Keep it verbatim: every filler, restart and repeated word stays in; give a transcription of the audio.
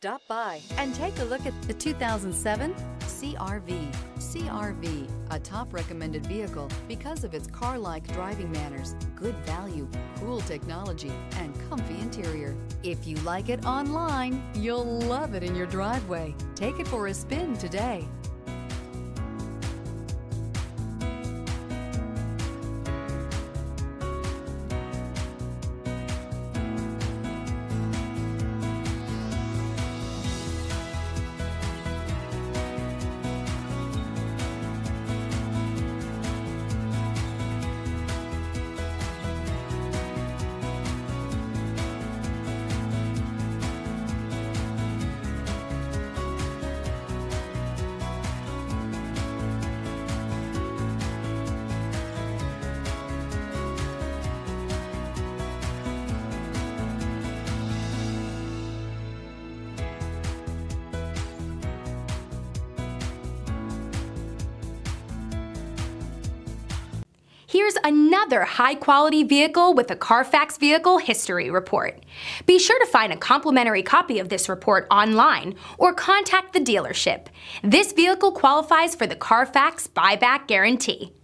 Stop by and take a look at the two thousand seven C R V. C R V, a top recommended vehicle because of its car-like driving manners, good value, cool technology, and comfy interior. If you like it online, you'll love it in your driveway. Take it for a spin today. Here's another high-quality vehicle with a Carfax Vehicle History Report. Be sure to find a complimentary copy of this report online or contact the dealership. This vehicle qualifies for the Carfax Buyback Guarantee.